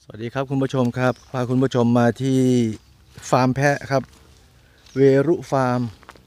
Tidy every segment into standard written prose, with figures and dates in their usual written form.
สวัสดีครับคุณผู้ชมครับพาคุณผู้ชมมาที่ฟาร์มแพะครับเวรุฟาร์ม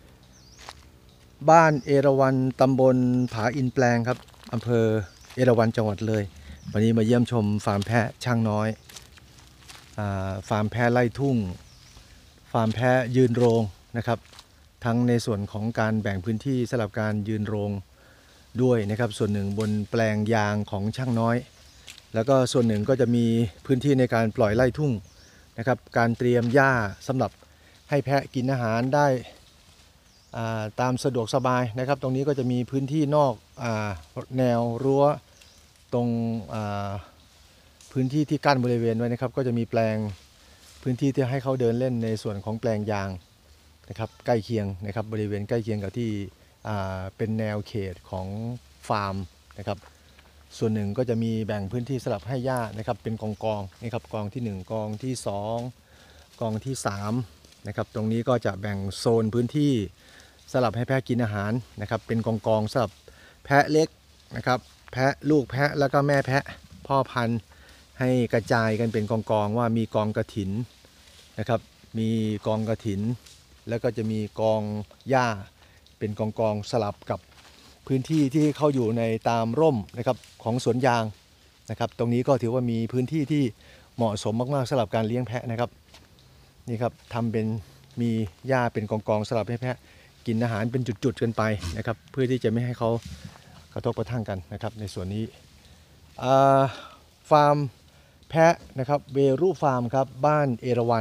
บ้านเอราวัณตำบลผาอินแปลงครับอำเภอเอราวัณจังหวัดเลยวันนี้มาเยี่ยมชมฟาร์มแพะช่างน้อยฟาร์มแพะไล่ทุ่งฟาร์มแพะยืนโรงนะครับทั้งในส่วนของการแบ่งพื้นที่สำหรับการยืนโรงด้วยนะครับส่วนหนึ่งบนแปลงยางของช่างน้อยแล้วก็ส่วนหนึ่งก็จะมีพื้นที่ในการปล่อยไล่ทุ่งนะครับการเตรียมหญ้าสำหรับให้แพะกินอาหารได้ตามสะดวกสบายนะครับตรงนี้ก็จะมีพื้นที่นอกแนวรั้วตรงพื้นที่ที่กั้นบริเวณไว้นะครับก็จะมีแปลงพื้นที่ที่ให้เขาเดินเล่นในส่วนของแปลงยางนะครับใกล้เคียงนะครับบริเวณใกล้เคียงกับที่เป็นแนวเขตของฟาร์มนะครับส่วนหนึ่งก็จะมีแบ่งพื้นที่สลับให้หญ้านะครับเป็นกองนะครับกองที่1กองที่2กองที่3นะครับตรงนี้ก็จะแบ่งโซนพื้นที่สลับให้แพะกินอาหารนะครับเป็นกองสลับแพะเล็กนะครับแพะลูกแพะแล้วก็แม่แพะพ่อพันธุ์ให้กระจายกันเป็นกองว่ามีกองกระถินนะครับมีกองกระถินแล้วก็จะมีกองหญ้าเป็นกองสลับกับพื้นที่ที่เข้าอยู่ในตามร่มนะครับของสวนยางนะครับตรงนี้ก็ถือว่ามีพื้นที่ที่เหมาะสมมากๆสำหรับการเลี้ยงแพะนะครับนี่ครับทำเป็นมีหญ้าเป็นกองสลับให้แพะกินอาหารเป็นจุดๆกันไปนะครับเพื่อที่จะไม่ให้เขากระทบกระทั่งกันนะครับในส่วนนี้ฟาร์มแพะนะครับเวรุฟาร์มครับบ้านเอราวัณ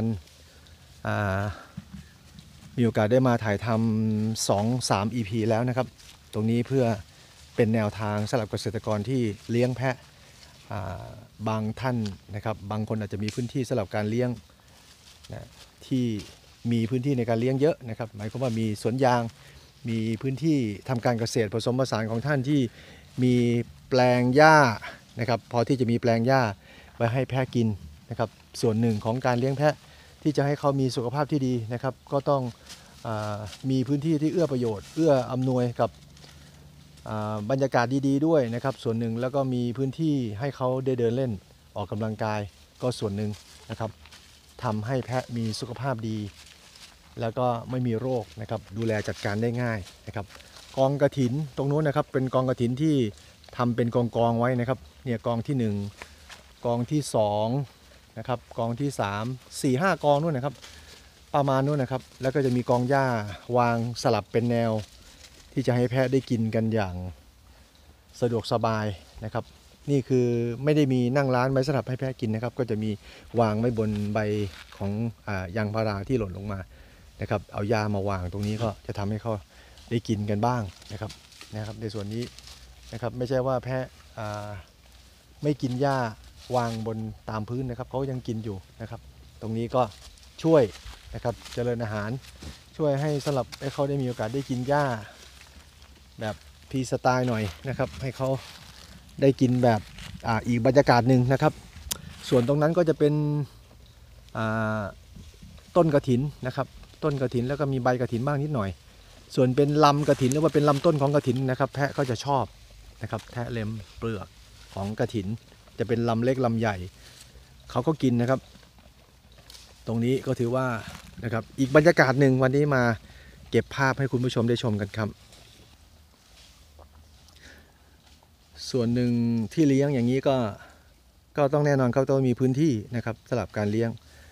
มีโอกาสได้มาถ่ายทำ2-3 EP แล้วนะครับตรงนี้เพื่อเป็นแนวทางสำหรับเกษตรกรที่เลี้ยงแพะบางท่านนะครับบางคนอาจจะมีพื้นที่สำหรับการเลี้ยงนะที่มีพื้นที่ในการเลี้ยงเยอะนะครับหมายความว่ามีสวนยางมีพื้นที่ทำการเกษตรผสมผสานของท่านที่มีแปลงหญ้านะครับพอที่จะมีแปลงหญ้าไว้ให้แพะกินนะครับส่วนหนึ่งของการเลี้ยงแพะที่จะให้เขามีสุขภาพที่ดีนะครับก็ต้องมีพื้นที่ที่เอื้อประโยชน์เอื้ออำนวยกับบรรยากาศดีๆด้วยนะครับส่วนหนึ่งแล้วก็มีพื้นที่ให้เขาได้เดินเล่นออกกำลังกายก็ส่วนหนึ่งนะครับทำให้แพะมีสุขภาพดีแล้วก็ไม่มีโรคนะครับดูแลจัดการได้ง่ายนะครับกองกระถินตรงนู้นนะครับเป็นกองกระถินที่ทำเป็นกองไว้นะครับเนี่ยกองที่1กองที่2นะครับกองที่3 4-5 กองนู่นนะครับประมาณนู้นนะครับแล้วก็จะมีกองหญ้าวางสลับเป็นแนวที่จะให้แพะได้กินกันอย่างสะดวกสบายนะครับนี่คือไม่ได้มีนั่งร้านไว้สำหรับให้แพะกินนะครับก็จะมีวางไว้บนใบของยางพาราที่หล่นลงมานะครับเอาหญ้ามาวางตรงนี้ก็จะทำให้เขาได้กินกันบ้างนะครับในส่วนนี้นะครับไม่ใช่ว่าแพะไม่กินหญ้าวางบนตามพื้นนะครับเขายังกินอยู่นะครับตรงนี้ก็ช่วยนะครับเจริญอาหารช่วยให้สำหรับให้เขาได้มีโอกาสได้กินหญ้าแบบฟรีสไตล์หน่อยนะครับให้เขาได้กินแบบอีกบรรยากาศหนึ่งนะครับส่วนตรงนั้นก็จะเป็นต้นกระถินนะครับต้นกระถินแล้วก็มีใบกระถินบ้างนิดหน่อยส่วนเป็นลำกระถินหรือว่าเป็นลำต้นของกระถินนะครับแพะก็จะชอบนะครับแทะเล็มเปลือกของกระถินจะเป็นลำเล็กลำใหญ่เขาก็กินนะครับตรงนี้ก็ถือว่านะครับอีกบรรยากาศหนึ่งวันนี้มาเก็บภาพให้คุณผู้ชมได้ชมกันครับส่วนหนึ่งที่เลี้ยงอย่างนี้ก็ต้องแน่นอนเขาต้องมีพื้นที่นะครับสำหรับการเลี้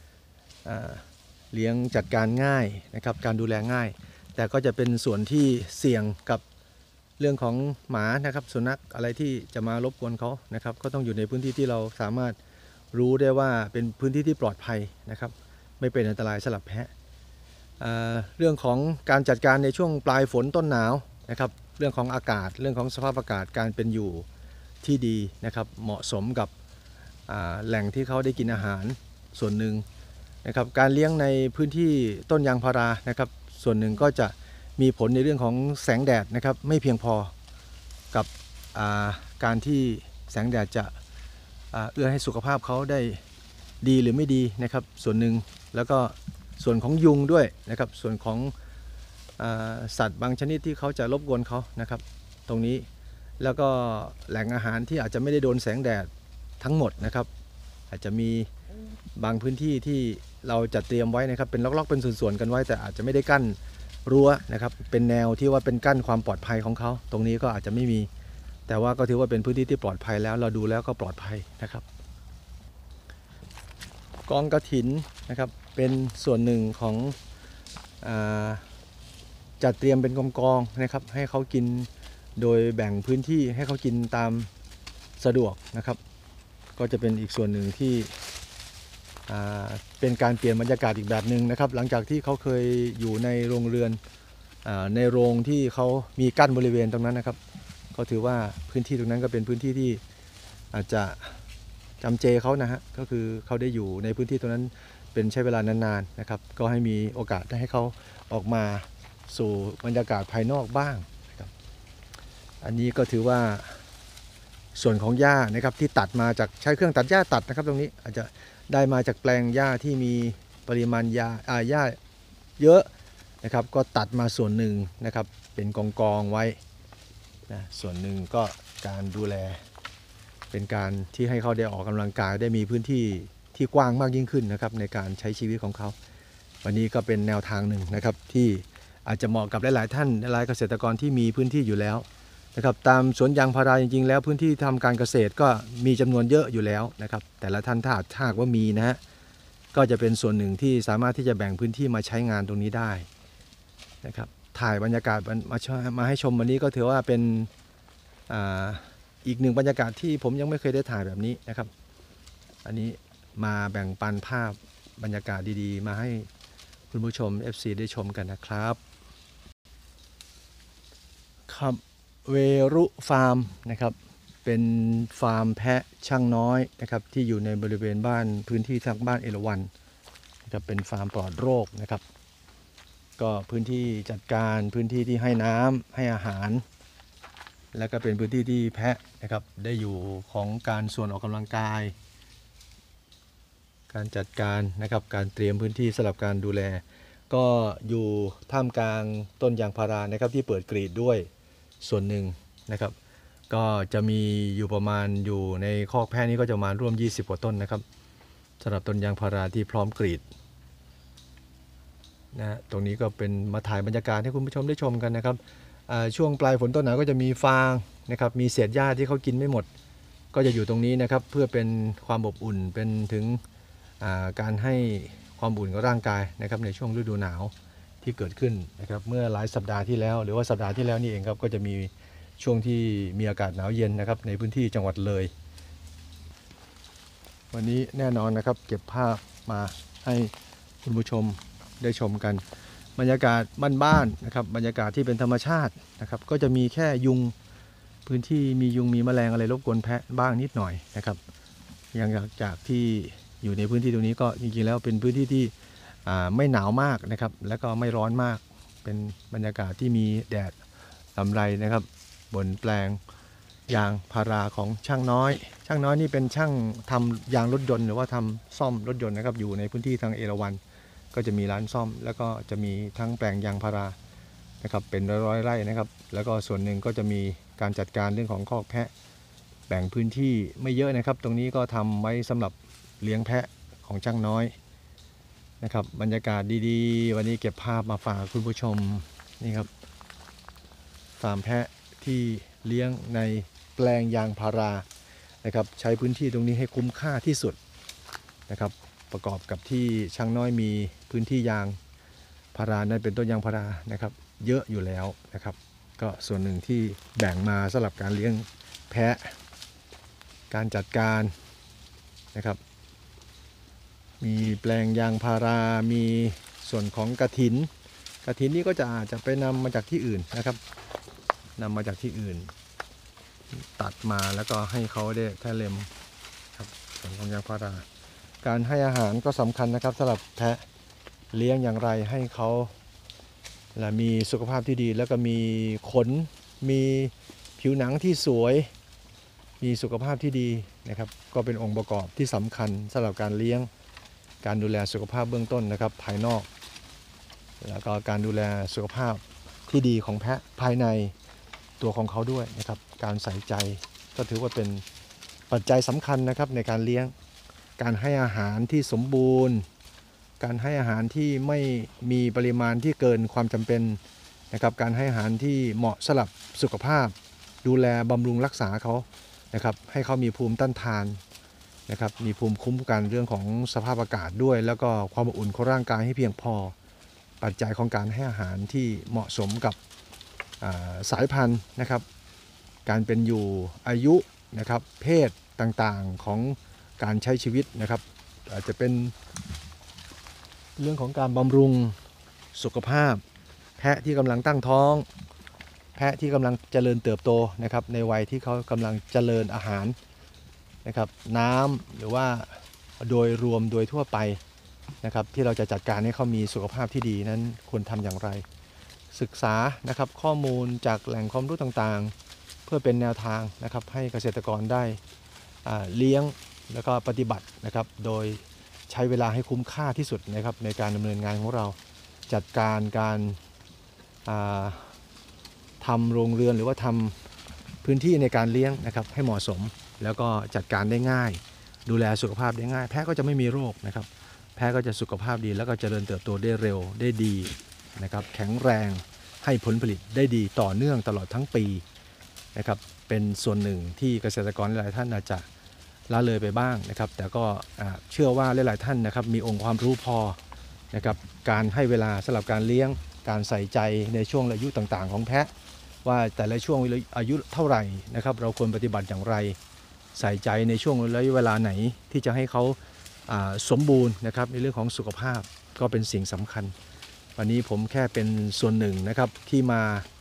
ยงจัดการง่ายนะครับการดูแลง่ายแต่ก็จะเป็นส่วนที่เสี่ยงกับเรื่องของหมานะครับสุนัขอะไรที่จะมารบกวนเขานะครับก็ต้องอยู่ในพื้นที่ที่เราสามารถรู้ได้ว่าเป็นพื้นที่ที่ปลอดภัยนะครับไม่เป็นอันตรายสำหรับแพะเรื่องของการจัดการในช่วงปลายฝนต้นหนาวนะครับเรื่องของอากาศเรื่องของสภาพอากาศการเป็นอยู่ที่ดีนะครับเหมาะสมกับแหล่งที่เขาได้กินอาหารส่วนหนึ่งนะครับการเลี้ยงในพื้นที่ต้นยางพารานะครับส่วนหนึ่งก็จะมีผลในเรื่องของแสงแดดนะครับไม่เพียงพอกับการที่แสงแดดจะเอื้อให้สุขภาพเขาได้ดีหรือไม่ดีนะครับส่วนหนึ่งแล้วก็ส่วนของยุงด้วยนะครับส่วนของสัตว์บางชนิดที่เขาจะรบกวนเขานะครับตรงนี้แล้วก็แหล่งอาหารที่อาจจะไม่ได้โดนแสงแดดทั้งหมดนะครับอาจจะมีบางพื้นที่ที่เราจัดเตรียมไว้นะครับเป็นล็อกๆเป็นส่วนๆกันไว้แต่อาจจะไม่ได้กั้นรั้วนะครับเป็นแนวที่ว่าเป็นกั้นความปลอดภัยของเขาตรงนี้ก็อาจจะไม่มีแต่ว่าก็ถือว่าเป็นพื้นที่ที่ปลอดภัยแล้วเราดูแล้วก็ปลอดภัยนะครับกองกฐินนะครับเป็นส่วนหนึ่งของจัดเตรียมเป็นกองๆนะครับให้เขากินโดยแบ่งพื้นที่ให้เขากินตามสะดวกนะครับก็จะเป็นอีกส่วนหนึ่งที่เป็นการเปลี่ยนบรรยากาศอีกแบบหนึ่งนะครับหลังจากที่เขาเคยอยู่ในโรงเรือนในโรงที่เขามีกั้นบริเวณตรงนั้นนะครับก็ถือว่าพื้นที่ตรงนั้นก็เป็นพื้นที่ที่อาจจะจำเจเขานะฮะก็คือเขาได้อยู่ในพื้นที่ตรงนั้นเป็นใช้เวลานานๆนะครับก็ให้มีโอกาสได้ให้เขาออกมาสู่บรรยากาศภายนอกบ้างนะครับอันนี้ก็ถือว่าส่วนของหญ้านะครับที่ตัดมาจากใช้เครื่องตัดหญ้าตัดนะครับตรงนี้อาจจะได้มาจากแปลงหญ้าที่มีปริมาณหญ้าเยอะนะครับก็ตัดมาส่วนหนึ่งนะครับเป็นกองไว้นะส่วนหนึ่งก็การดูแลเป็นการที่ให้เขาได้ออกกำลังกายได้มีพื้นที่ที่กว้างมากยิ่งขึ้นนะครับในการใช้ชีวิตของเขาวันนี้ก็เป็นแนวทางหนึ่งนะครับที่อาจจะเหมาะกับหลายๆท่านหลายเกษตรกรที่มีพื้นที่อยู่แล้วนะครับตามสวนยางพาราจริงๆแล้วพื้นที่ทำการเกษตรก็มีจำนวนเยอะอยู่แล้วนะครับแต่ละท่านถ้าหากว่ามีนะฮะก็จะเป็นส่วนหนึ่งที่สามารถที่จะแบ่งพื้นที่มาใช้งานตรงนี้ได้นะครับถ่ายบรรยากาศมาให้ชมวันนี้ก็ถือว่าเป็นอีกหนึ่งบรรยากาศที่ผมยังไม่เคยได้ถ่ายแบบนี้นะครับอันนี้มาแบ่งปันภาพบรรยากาศดีๆมาให้คุณผู้ชม FC ได้ชมกันนะครับครับเวรุฟาร์มนะครับเป็นฟาร์มแพะช่างน้อยนะครับที่อยู่ในบริเวณบ้านพื้นที่ทางบ้านเอราวัณนะครับเป็นฟาร์มปลอดโรคนะครับก็พื้นที่จัดการพื้นที่ที่ให้น้ำให้อาหารแล้วก็เป็นพื้นที่ที่แพะนะครับได้อยู่ของการส่วนออกกำลังกายการจัดการนะครับการเตรียมพื้นที่สำหรับการดูแลก็อยู่ท่ามกลางต้นยางพารานะครับที่เปิดกรีดด้วยส่วนหนึ่งนะครับก็จะมีอยู่ประมาณอยู่ในคอกแพะนี้ก็จะประมาณร่วม20กว่าต้นนะครับสำหรับต้นยางพาราที่พร้อมกรีดนะตรงนี้ก็เป็นมาถ่ายบรรยากาศให้คุณผู้ชมได้ชมกันนะครับช่วงปลายฝนต้นหนาวก็จะมีฟางนะครับมีเศษหญ้าที่เขากินไม่หมดก็จะอยู่ตรงนี้นะครับเพื่อเป็นความอบอุ่นเป็นถึงการให้ความอุ่นกับร่างกายนะครับในช่วงฤดูหนาวที่เกิดขึ้นนะครับเมื่อหลายสัปดาห์ที่แล้วหรือว่าสัปดาห์ที่แล้วนี่เองครับก็จะมีช่วงที่มีอากาศหนาวเย็นนะครับในพื้นที่จังหวัดเลยวันนี้แน่นอนนะครับเก็บภาพมาให้คุณผู้ชมได้ชมกันบรรยากาศบ้านๆนะครับบรรยากาศที่เป็นธรรมชาตินะครับก็จะมีแค่ยุงพื้นที่มียุงมีแมลงอะไรรบกวนแพะบ้างนิดหน่อยนะครับอย่างจากที่อยู่ในพื้นที่ตรงนี้ก็จริงๆแล้วเป็นพื้นที่ที่ไม่หนาวมากนะครับแล้วก็ไม่ร้อนมากเป็นบรรยากาศที่มีแดดลำไรนะครับบนแปลงยางพาราของช่างน้อยนี่เป็นช่างทำยางรถยนต์หรือว่าทำซ่อมรถยนต์นะครับอยู่ในพื้นที่ทางเอราวัณก็จะมีร้านซ่อมแล้วก็จะมีทั้งแปลงยางพารานะครับเป็นร้อยไร่นะครับแล้วก็ส่วนหนึ่งก็จะมีการจัดการเรื่องของคอกแพะแบ่งพื้นที่ไม่เยอะนะครับตรงนี้ก็ทำไว้สำหรับเลี้ยงแพะของช่างน้อยนะครับบรรยากาศดีๆวันนี้เก็บภาพมาฝากคุณผู้ชมนี่ครับฟาร์มแพะที่เลี้ยงในแปลงยางพารานะครับใช้พื้นที่ตรงนี้ให้คุ้มค่าที่สุดนะครับประกอบกับที่ช่างน้อยมีพื้นที่ยางพารานั้นเป็นต้นยางพารานะครับเยอะอยู่แล้วนะครับก็ส่วนหนึ่งที่แบ่งมาสำหรับการเลี้ยงแพะการจัดการนะครับมีแปลงยางพารามีส่วนของกฐินนี่ก็อาจจะไปนำมาจากที่อื่นนะครับนำมาจากที่อื่นตัดมาแล้วก็ให้เขาได้แทเลมครับส่วนของยางพาราการให้อาหารก็สำคัญนะครับสำหรับแพะเลี้ยงอย่างไรให้เขาและมีสุขภาพที่ดีแล้วก็มีขนมีผิวหนังที่สวยมีสุขภาพที่ดีนะครับก็เป็นองค์ประกอบที่สำคัญสำหรับการเลี้ยงการดูแลสุขภาพเบื้องต้นนะครับภายนอกแล้วก็การดูแลสุขภาพที่ดีของแพะภายในตัวของเขาด้วยนะครับการใส่ใจก็ถือว่าเป็นปัจจัยสำคัญนะครับในการเลี้ยงการให้อาหารที่สมบูรณ์การให้อาหารที่ไม่มีปริมาณที่เกินความจำเป็นนะครับการให้อาหารที่เหมาะสำหรับสุขภาพดูแลบำรุงรักษาเขานะครับให้เขามีภูมิต้านทานนะครับมีภูมิคุ้มกันเรื่องของสภาพอากาศด้วยแล้วก็ความอบอุ่นของร่างกายให้เพียงพอปัจจัยของการให้อาหารที่เหมาะสมกับสายพันธุ์นะครับการเป็นอยู่อายุนะครับเพศต่างๆของการใช้ชีวิตนะครับอาจจะเป็นเรื่องของการบำรุงสุขภาพแพะที่กำลังตั้งท้องแพะที่กำลังเจริญเติบโตนะครับในวัยที่เขากำลังเจริญอาหารนะครับน้ำหรือว่าโดยรวมโดยทั่วไปนะครับที่เราจะจัดการให้เขามีสุขภาพที่ดีนั้นควรทำอย่างไรศึกษานะครับข้อมูลจากแหล่งความรู้ต่างๆเพื่อเป็นแนวทางนะครับให้เกษตรกรได้เลี้ยงแล้วก็ปฏิบัตินะครับโดยใช้เวลาให้คุ้มค่าที่สุดนะครับในการดำเนินงานของเราจัดการทำโรงเรือนหรือว่าทำพื้นที่ในการเลี้ยงนะครับให้เหมาะสมแล้วก็จัดการได้ง่ายดูแลสุขภาพได้ง่ายแพะก็จะไม่มีโรคนะครับแพะก็จะสุขภาพดีแล้วก็เจริญเติบโตได้เร็วได้ดีนะครับแข็งแรงให้ผลผลิตได้ดีต่อเนื่องตลอดทั้งปีนะครับเป็นส่วนหนึ่งที่เกษตรกรหลายท่านอาจจะละเลยไปบ้างนะครับแต่ก็เชื่อว่าหลายๆท่านนะครับมีองค์ความรู้พอนะครับการให้เวลาสำหรับการเลี้ยงการใส่ใจในช่วงอายุต่างๆของแพะว่าแต่ละช่วงอายุเท่าไหร่นะครับเราควรปฏิบัติอย่างไรใส่ใจในช่วงระยะเวลาไหนที่จะให้เขาสมบูรณ์นะครับในเรื่องของสุขภาพก็เป็นสิ่งสำคัญวันนี้ผมแค่เป็นส่วนหนึ่งนะครับที่มา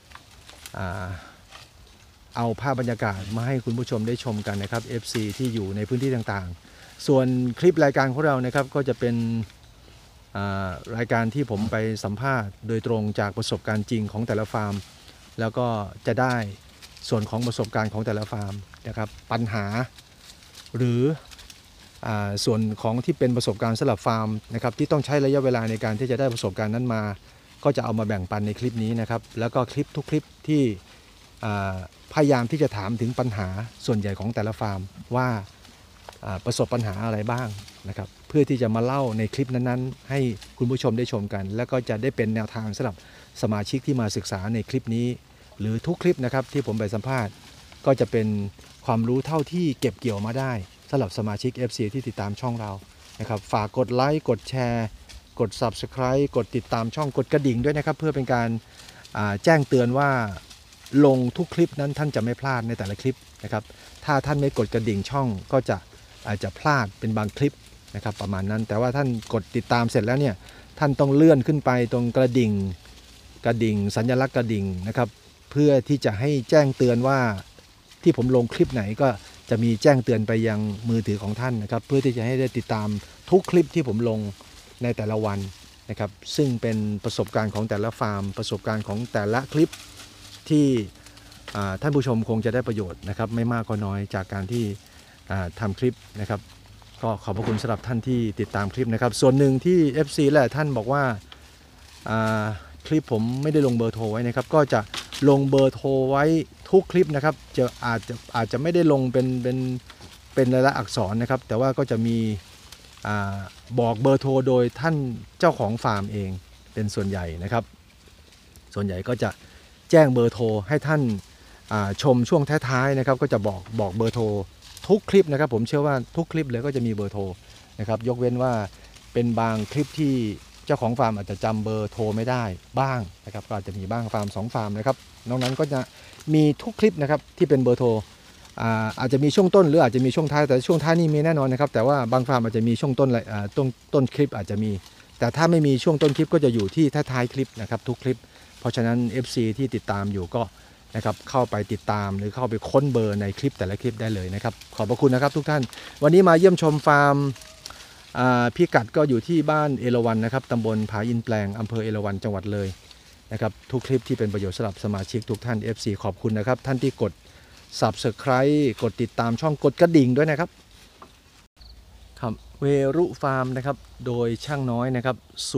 เอาภาพบรรยากาศมาให้คุณผู้ชมได้ชมกันนะครับ FC ที่อยู่ในพื้นที่ต่างๆส่วนคลิปรายการของเรานะครับก็จะเป็นรายการที่ผมไปสัมภาษณ์โดยตรงจากประสบการณ์จริงของแต่ละฟาร์มแล้วก็จะได้ส่วนของประสบการณ์ของแต่ละฟาร์มนะครับปัญหาหรือส่วนของที่เป็นประสบการณ์สำหรับฟาร์มนะครับที่ต้องใช้ระยะเวลาในการที่จะได้ประสบการณ์นั้นมาก็จะเอามาแบ่งปันในคลิปนี้นะครับแล้วก็คลิปทุกคลิปที่พยายามที่จะถามถึงปัญหาส่วนใหญ่ของแต่ละฟาร์มว่าประสบปัญหาอะไรบ้างนะครับเพื่อที่จะมาเล่าในคลิปนั้นๆให้คุณผู้ชมได้ชมกันแล้วก็จะได้เป็นแนวทางสำหรับสมาชิกที่มาศึกษาในคลิปนี้หรือทุกคลิปนะครับที่ผมไปสัมภาษณ์ก็จะเป็นความรู้เท่าที่เก็บเกี่ยวมาได้สำหรับสมาชิก FC ที่ติดตามช่องเรานะครับฝากกดไลค์กดแชร์กด Subscribe กดติดตามช่องกดกระดิ่งด้วยนะครับเพื่อเป็นการแจ้งเตือนว่าลงทุกคลิปนั้นท่านจะไม่พลาดในแต่ละคลิปนะครับถ้าท่านไม่กดกระดิ่งช่องก็จะอาจจะพลาดเป็นบางคลิปนะครับประมาณนั้นแต่ว่าท่านกดติดตามเสร็จแล้วเนี่ยท่านต้องเลื่อนขึ้นไปตรงกระดิ่งสัญลักษณ์กระดิ่งนะครับเพื่อที่จะให้แจ้งเตือนว่าที่ผมลงคลิปไหนก็จะมีแจ้งเตือนไปยังมือถือของท่านนะครับเพื่อที่จะให้ได้ติดตามทุกคลิปที่ผมลงในแต่ละวันนะครับซึ่งเป็นประสบการณ์ของแต่ละฟาร์มประสบการณ์ของแต่ละคลิปที่ท่านผู้ชมคงจะได้ประโยชน์นะครับไม่มากก็น้อยจากการที่ทำคลิปนะครับก็ขอบพระคุณสำหรับท่านที่ติดตามคลิปนะครับส่วนหนึ่งที่ FC และท่านบอกว่าคลิปผมไม่ได้ลงเบอร์โทรไว้นะครับก็จะลงเบอร์โทรไว้ทุกคลิปนะครับจะอาจจะไม่ได้ลงเป็นรายละอักษรนะครับแต่ว่าก็จะมีบอกเบอร์โทรโดยท่านเจ้าของฟาร์มเองเป็นส่วนใหญ่นะครับส่วนใหญ่ก็จะแจ้งเบอร์โทรให้ท่านชมช่วงท้ายๆนะครับก็จะบอกเบอร์โทรทุกคลิปนะครับผมเชื่อว่าทุกคลิปเลยก็จะมีเบอร์โทรนะครับยกเว้นว่าเป็นบางคลิปที่เจ้าของฟาร์มอาจจะจำเบอร์โทรไม่ได้บ้างนะครับก็อาจจะมีบ้างฟาร์ม2ฟาร์มนะครับนอกนั้นก็จะมีทุกคลิปนะครับที่เป็นเบอร์โทรอาจจะมีช่วงต้นหรืออาจจะมีช่วงท้ายแต่ช่วงท้ายนี่มีแน่นอนนะครับแต่ว่าบางฟาร์มอาจจะมีช่วงต้นต้นคลิปอาจจะมีแต่ถ้าไม่มีช่วงต้นคลิปก็จะอยู่ที่ท้ายคลิปนะครับทุกคลิปเพราะฉะนั้น FC ที่ติดตามอยู่ก็นะครับเข้าไปติดตามหรือเข้าไปค้นเบอร์ในคลิปแต่ละคลิปได้เลยนะครับขอบพระคุณนะครับทุกท่านวันนี้มาเยี่ยมชมฟาร์มพิกัดก็อยู่ที่บ้านเอราวัณนะครับตำบลผาอินแปลงอำเภอเอราวัณจังหวัดเลยนะครับทุกคลิปที่เป็นประโยชน์สำหรับสมาชิกทุกท่าน FC ขอบคุณนะครับท่านที่กด Subscribe กดติดตามช่องกดกระดิ่งด้วยนะครับครับเวรุฟาร์มนะครับโดยช่างน้อยนะครับ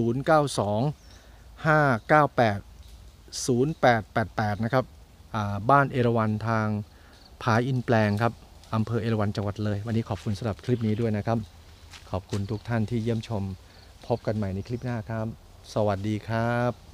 092-598-0888นะครับบ้านเอราวัณทางผาอินแปลงครับอำเภอเอราวัณจังหวัดเลยวันนี้ขอบคุณสำหรับคลิปนี้ด้วยนะครับขอบคุณทุกท่านที่เยี่ยมชมพบกันใหม่ในคลิปหน้าครับสวัสดีครับ